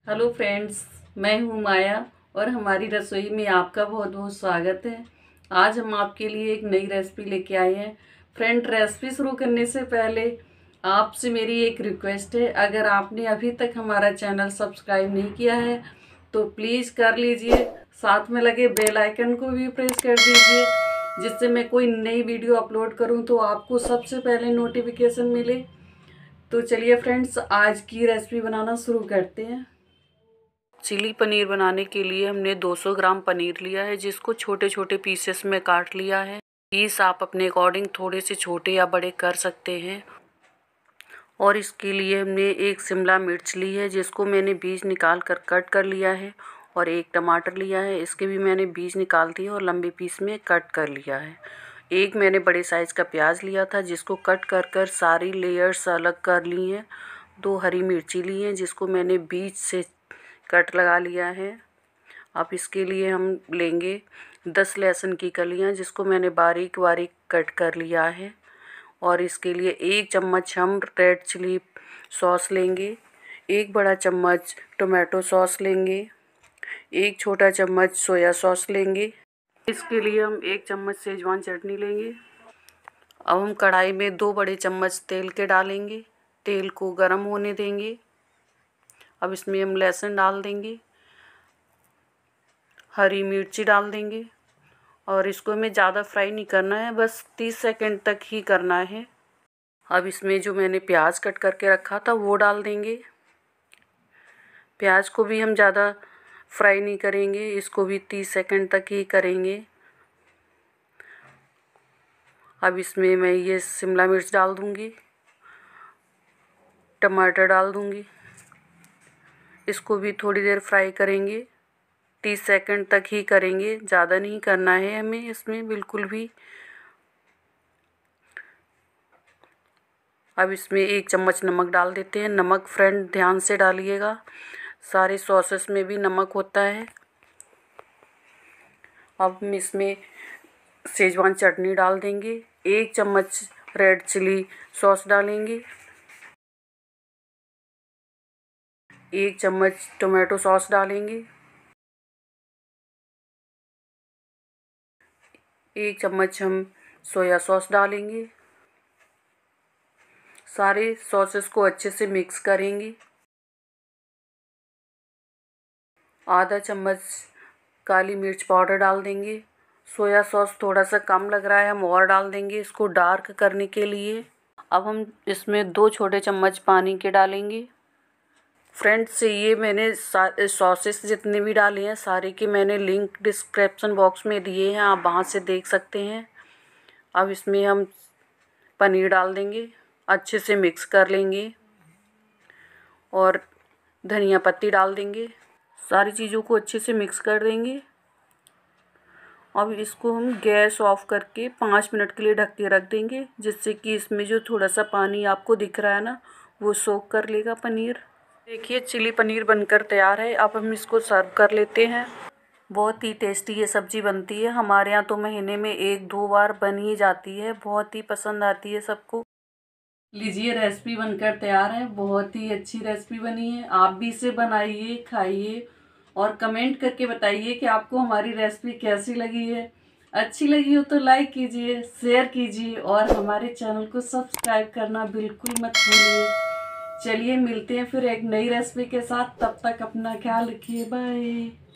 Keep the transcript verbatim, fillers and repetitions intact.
Hello friends, मैं हूँ माया और हमारी रसोई में आपका बहुत बहुत स्वागत है। आज हम आपके लिए एक नई रेसिपी लेके आए हैं। फ्रेंड, रेसिपी शुरू करने से पहले आपसे मेरी एक रिक्वेस्ट है, अगर आपने अभी तक हमारा चैनल सब्सक्राइब नहीं किया है तो प्लीज़ कर लीजिए। साथ में लगे बेल आइकन को भी प्रेस कर दीजिए, जिससे मैं कोई नई वीडियो अपलोड करूँ तो आपको सबसे पहले नोटिफिकेशन मिले। तो चलिए फ्रेंड्स, आज की रेसिपी बनाना शुरू करते हैं। चिली पनीर बनाने के लिए हमने दो सौ ग्राम पनीर लिया है, जिसको छोटे छोटे पीसेस में काट लिया है। पीस आप अपने अकॉर्डिंग थोड़े से छोटे या बड़े कर सकते हैं। और इसके लिए हमने एक शिमला मिर्च ली है, जिसको मैंने बीज निकाल कर कट कर लिया है। और एक टमाटर लिया है, इसके भी मैंने बीज निकाल दिए और लंबे पीस में कट कर लिया है। एक मैंने बड़े साइज़ का प्याज लिया था, जिसको कट कर कर सारी लेयर्स अलग कर ली हैं। दो हरी मिर्ची ली हैं, जिसको मैंने बीज से कट लगा लिया है। अब इसके लिए हम लेंगे दस लहसुन की कलियां, जिसको मैंने बारीक बारीक कट कर लिया है। और इसके लिए एक चम्मच हम रेड चिली सॉस लेंगे, एक बड़ा चम्मच टोमेटो सॉस लेंगे, एक छोटा चम्मच सोया सॉस लेंगे। इसके लिए हम एक चम्मच सेजवान चटनी लेंगे। अब हम कढ़ाई में दो बड़े चम्मच तेल के डालेंगे। तेल को गर्म होने देंगे। अब इसमें हम लहसुन डाल देंगे, हरी मिर्ची डाल देंगे। और इसको हमें ज़्यादा फ्राई नहीं करना है, बस तीस सेकंड तक ही करना है। अब इसमें जो मैंने प्याज कट करके रखा था वो डाल देंगे। प्याज को भी हम ज़्यादा फ्राई नहीं करेंगे, इसको भी तीस सेकंड तक ही करेंगे। अब इसमें मैं ये शिमला मिर्च डाल दूँगी, टमाटर डाल दूँगी। इसको भी थोड़ी देर फ्राई करेंगे, तीस सेकंड तक ही करेंगे, ज़्यादा नहीं करना है हमें इसमें बिल्कुल भी। अब इसमें एक चम्मच नमक डाल देते हैं। नमक फ्रेंड ध्यान से डालिएगा, सारे सॉसेस में भी नमक होता है। अब हम इसमें सेजवान चटनी डाल देंगे, एक चम्मच रेड चिली सॉस डालेंगे, एक चम्मच टोमेटो सॉस डालेंगे, एक चम्मच हम सोया सॉस डालेंगे। सारे सॉसेस को अच्छे से मिक्स करेंगे। आधा चम्मच काली मिर्च पाउडर डाल देंगे। सोया सॉस थोड़ा सा कम लग रहा है, हम और डाल देंगे इसको डार्क करने के लिए। अब हम इसमें दो छोटे चम्मच पानी के डालेंगे। फ्रेंड्स, ये मैंने सॉसेस जितने भी डाले हैं सारे के मैंने लिंक डिस्क्रिप्शन बॉक्स में दिए हैं, आप वहाँ से देख सकते हैं। अब इसमें हम पनीर डाल देंगे, अच्छे से मिक्स कर लेंगे और धनिया पत्ती डाल देंगे। सारी चीज़ों को अच्छे से मिक्स कर देंगे। अब इसको हम गैस ऑफ करके पाँच मिनट के लिए ढक के रख देंगे, जिससे कि इसमें जो थोड़ा सा पानी आपको दिख रहा है ना, वो सोख कर लेगा पनीर। देखिए, चिली पनीर बनकर तैयार है। अब हम इसको सर्व कर लेते हैं। बहुत ही टेस्टी ये सब्ज़ी बनती है। हमारे यहाँ तो महीने में एक दो बार बन ही जाती है, बहुत ही पसंद आती है सबको। लीजिए, रेसिपी बनकर तैयार है। बहुत ही अच्छी रेसिपी बनी है। आप भी इसे बनाइए, खाइए और कमेंट करके बताइए कि आपको हमारी रेसिपी कैसी लगी है। अच्छी लगी हो तो लाइक कीजिए, शेयर कीजिए और हमारे चैनल को सब्सक्राइब करना बिल्कुल मत भूलिए। चलिए, मिलते हैं फिर एक नई रेसिपी के साथ। तब तक अपना ख्याल रखिए। बाय।